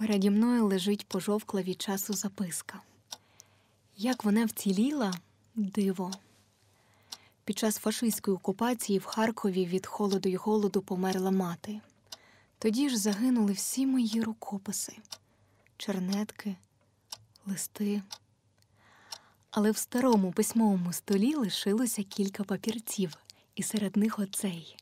Переді мною лежить пожовкла від часу записка. Як вона вціліла – диво. Під час фашистської окупації в Харкові від холоду й голоду померла мати. Тоді ж загинули всі мої рукописи. Чернетки, листи. Але в старому письмовому столі лишилося кілька папірців, і серед них оцей.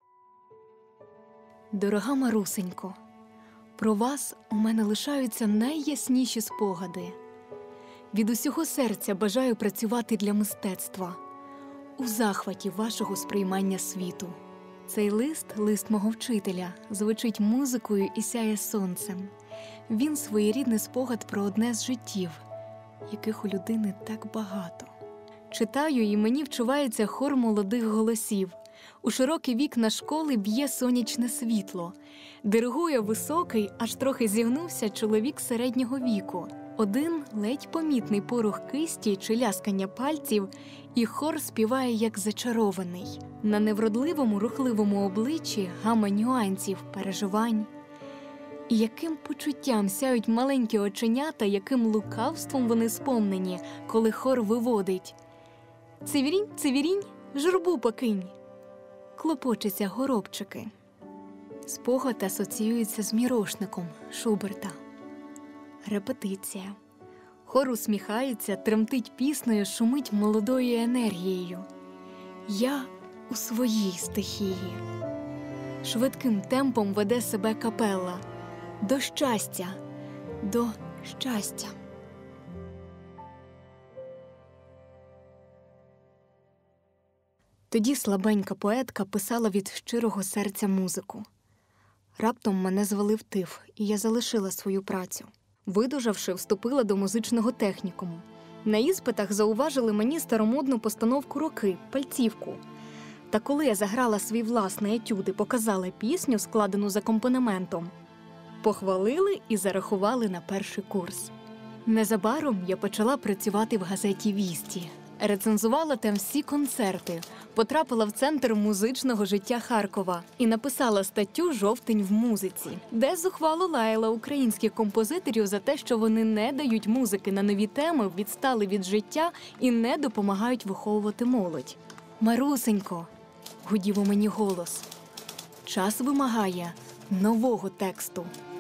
Дорога Марусенько, про вас у мене лишаються найясніші спогади. Від усього серця бажаю працювати для мистецтва, у захваті вашого сприймання світу. Цей лист, лист мого вчителя, звучить музикою і сяє сонцем. Він своєрідний спогад про одне з життів, яких у людини так багато. Читаю, і мені вчувається хор молодих голосів. У широкі вікна школи б'є сонячне світло. Диригує високий, аж трохи зігнувся чоловік середнього віку. Один ледь помітний порух кисті чи ляскання пальців, і хор співає як зачарований. На невродливому, рухливому обличчі гама нюансів, переживань. І яким почуттям сяють маленькі оченята, яким лукавством вони сповнені, коли хор виводить: «Цивірінь, цивірінь, журбу покинь!» Клопочеться горобчики. Спогад асоціюється з мірошником Шуберта. Репетиція. Хор усміхається, тремтить піснею, шумить молодою енергією. Я у своїй стихії. Швидким темпом веде себе капелла. До щастя, до щастя. Тоді слабенька поетка писала від щирого серця музику. Раптом мене звалив тиф, і я залишила свою працю. Видужавши, вступила до музичного технікуму. На іспитах зауважили мені старомодну постановку руки – пальцівку. Та коли я заграла свій власний етюд і показала пісню, складену з акомпанементом, похвалили і зарахували на перший курс. Незабаром я почала працювати в газеті «Вісті». Рецензувала там всі концерти, потрапила в центр музичного життя Харкова і написала статтю «Жовтень в музиці», де зухвало лаяла українських композиторів за те, що вони не дають музики на нові теми, відстали від життя і не допомагають виховувати молодь. «Марусенько», – гудів у мені голос, – час вимагає нового тексту.